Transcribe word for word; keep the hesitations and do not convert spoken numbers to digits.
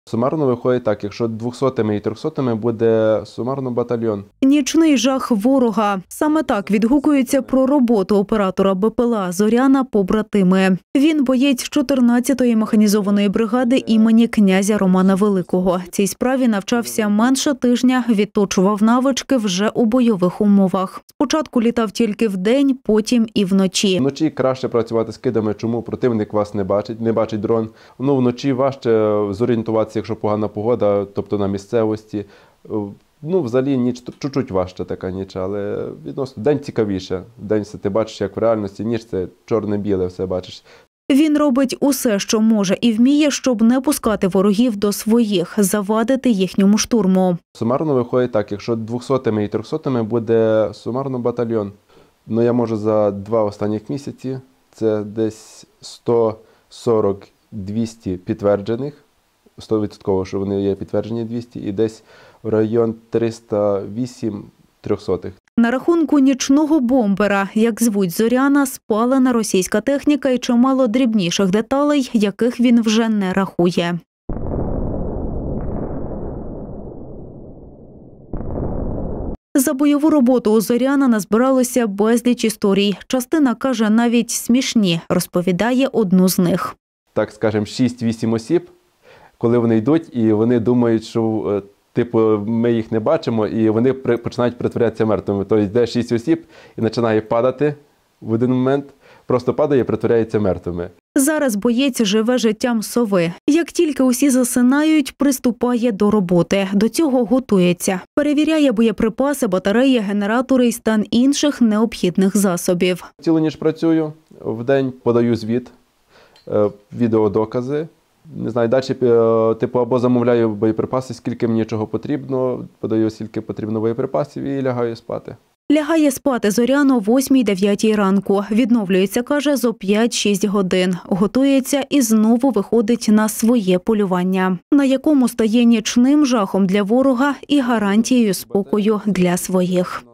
Сумарно виходить так, якщо двохсотими і трьохсотими буде сумарно батальйон. Нічний жах ворога. Саме так відгукується про роботу оператора БПЛА «Зоряна» побратими. Він боєць чотирнадцятої механізованої бригади імені князя Романа Великого. Цій справі навчався менше тижня, відточував навички вже у бойових умовах. Спочатку літав тільки вдень, потім і вночі. Вночі краще працювати з кидами, чому противник вас не бачить, не бачить дрон. Ну, вночі важче зорієнтуватися, якщо погана погода, тобто на місцевості. Ну, взагалі ніч чуть-чуть важче така ніч, але відносно день цікавіше. День все ти бачиш, як в реальності, ніч це чорне-біле, все бачиш. Він робить усе, що може і вміє, щоб не пускати ворогів до своїх, завадити їхньому штурму. Сумарно виходить так, якщо двохсотими і трьохсотими буде сумарно батальйон. Ну, я можу за два останніх місяці, це десь сто сорок - двісті підтверджених, сто відсотків, що вони є підтверджені двісті, і десь в район триста вісім трьохсотих. На рахунку нічного бомбера, як звуть «Зоряна», спалена російська техніка і чимало дрібніших деталей, яких він вже не рахує. За бойову роботу у «Зоряна» назбиралося безліч історій. Частина каже, навіть смішні, розповідає одну з них. Так, скажімо, шість-вісім осіб, коли вони йдуть, і вони думають, що типу, ми їх не бачимо, і вони починають притворятися мертвими. Тобто йде шість осіб і починає падати в один момент, просто падає і притворяється мертвими. Зараз боєць живе життям сови. Як тільки усі засинають, приступає до роботи. До цього готується. Перевіряє боєприпаси, батареї, генератори і стан інших необхідних засобів. Цілу ніч працюю, вдень подаю звіт, відеодокази. Не знаю, далі, типу, або замовляю боєприпаси, скільки мені чого потрібно, подаю, скільки потрібно боєприпасів і лягаю спати. Лягає спати «Зоряна» о восьмій-дев'ятій ранку. Відновлюється, каже, зо п'ять-шість годин. Готується і знову виходить на своє полювання, на якому стає нічним жахом для ворога і гарантією спокою для своїх.